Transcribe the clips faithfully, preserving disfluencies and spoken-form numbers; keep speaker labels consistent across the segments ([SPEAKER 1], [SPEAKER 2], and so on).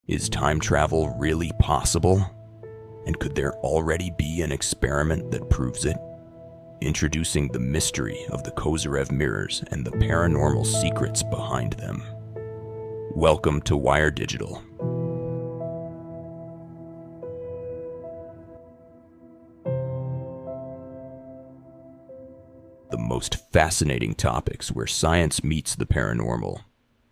[SPEAKER 1] Is time travel really possible? And could there already be an experiment that proves it? Introducing the mystery of the Kozyrev mirrors and the paranormal secrets behind them. Welcome to Wire Digital. The most fascinating topics where science meets the paranormal.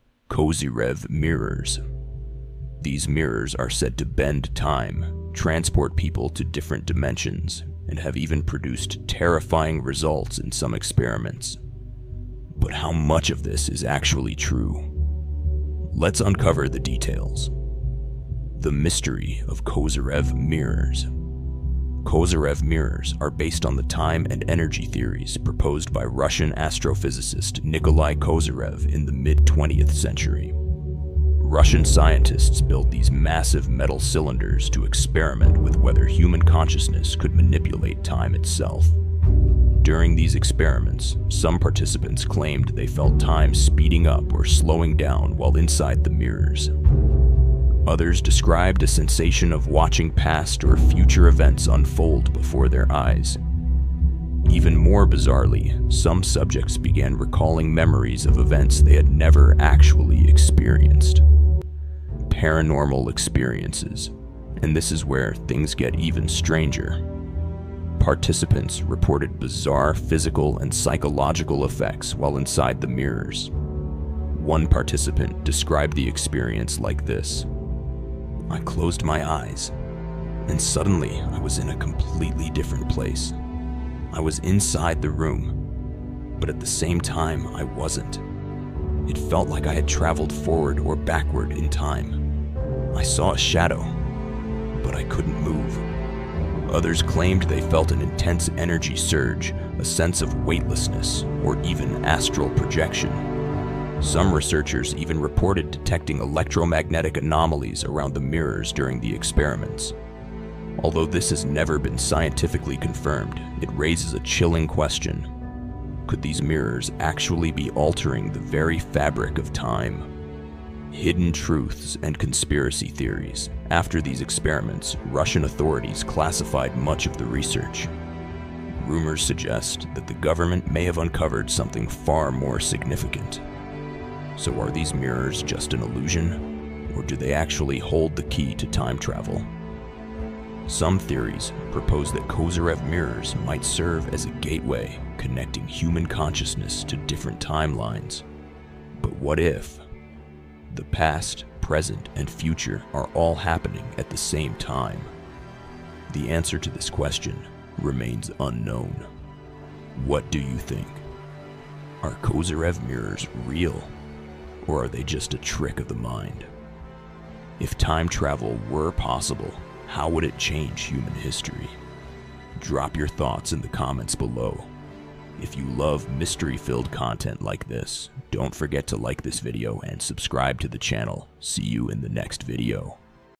[SPEAKER 1] Kozyrev mirrors. These mirrors are said to bend time, transport people to different dimensions, and have even produced terrifying results in some experiments. But how much of this is actually true? Let's uncover the details. The mystery of Kozyrev mirrors. Kozyrev mirrors are based on the time and energy theories proposed by Russian astrophysicist Nikolai Kozyrev in the mid twentieth century. Russian scientists built these massive metal cylinders to experiment with whether human consciousness could manipulate time itself. During these experiments, some participants claimed they felt time speeding up or slowing down while inside the mirrors. Others described a sensation of watching past or future events unfold before their eyes. Even more bizarrely, some subjects began recalling memories of events they had never actually experienced. Paranormal experiences, and this is where things get even stranger. Participants reported bizarre physical and psychological effects while inside the mirrors. One participant described the experience like this: "I closed my eyes, and suddenly I was in a completely different place. I was inside the room, but at the same time I wasn't. It felt like I had traveled forward or backward in time. I saw a shadow, but I couldn't move." Others claimed they felt an intense energy surge, a sense of weightlessness, or even astral projection. Some researchers even reported detecting electromagnetic anomalies around the mirrors during the experiments. Although this has never been scientifically confirmed, it raises a chilling question. Could these mirrors actually be altering the very fabric of time? Hidden truths and conspiracy theories. After these experiments, Russian authorities classified much of the research. Rumors suggest that the government may have uncovered something far more significant. So are these mirrors just an illusion, or do they actually hold the key to time travel? Some theories propose that Kozyrev mirrors might serve as a gateway connecting human consciousness to different timelines. But what if the past, present, and future are all happening at the same time? The answer to this question remains unknown. What do you think? Are Kozyrev mirrors real, or are they just a trick of the mind? If time travel were possible, how would it change human history? Drop your thoughts in the comments below. If you love mystery-filled content like this, don't forget to like this video and subscribe to the channel. See you in the next video.